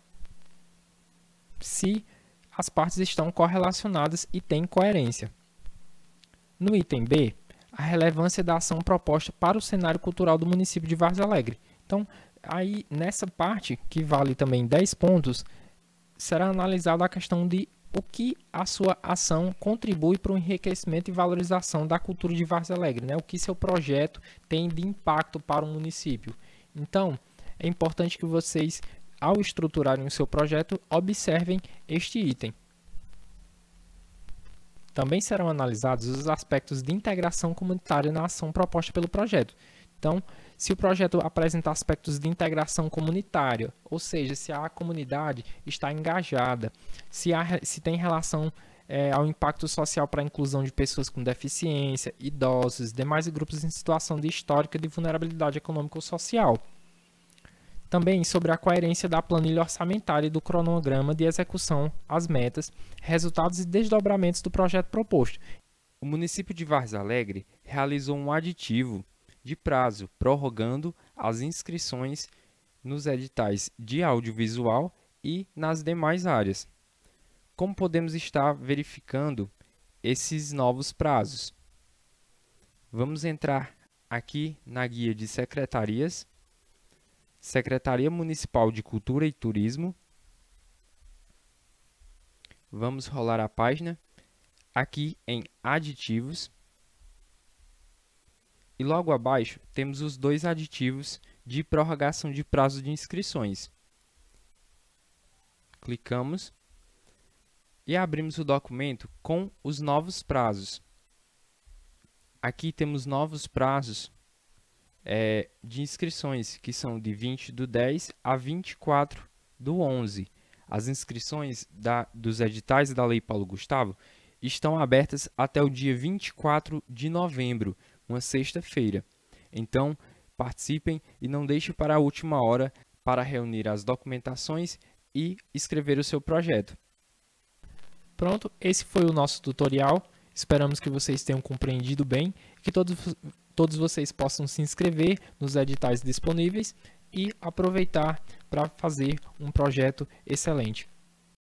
Se as partes estão correlacionadas e têm coerência. No item B, a relevância da ação proposta para o cenário cultural do município de Vargem Alegre. Então, aí nessa parte, que vale também dez pontos, será analisada a questão de o que a sua ação contribui para o enriquecimento e valorização da cultura de Vargem Alegre, né? O que seu projeto tem de impacto para o município. Então, é importante que vocês, ao estruturarem o seu projeto, observem este item. Também serão analisados os aspectos de integração comunitária na ação proposta pelo projeto. Então, se o projeto apresenta aspectos de integração comunitária, ou seja, se a comunidade está engajada, se, há, se tem relação é, ao impacto social para a inclusão de pessoas com deficiência, idosos, demais grupos em situação de histórica de vulnerabilidade econômica ou social. Também sobre a coerência da planilha orçamentária e do cronograma de execução, as metas, resultados e desdobramentos do projeto proposto. O município de Vargem Alegre realizou um aditivo de prazo, prorrogando as inscrições nos editais de audiovisual e nas demais áreas. Como podemos estar verificando esses novos prazos? Vamos entrar aqui na guia de secretarias. Secretaria Municipal de Cultura e Turismo. Vamos rolar a página. Aqui em aditivos. E logo abaixo temos os dois aditivos de prorrogação de prazo de inscrições. Clicamos e abrimos o documento com os novos prazos. Aqui temos novos prazos É, de inscrições, que são de vinte do dez a vinte e quatro do onze. As inscrições da, dos editais da Lei Paulo Gustavo estão abertas até o dia vinte e quatro de novembro, uma sexta-feira. Então, participem e não deixe para a última hora para reunir as documentações e escrever o seu projeto. Pronto, esse foi o nosso tutorial. Esperamos que vocês tenham compreendido bem e que todos Todos vocês possam se inscrever nos editais disponíveis e aproveitar para fazer um projeto excelente.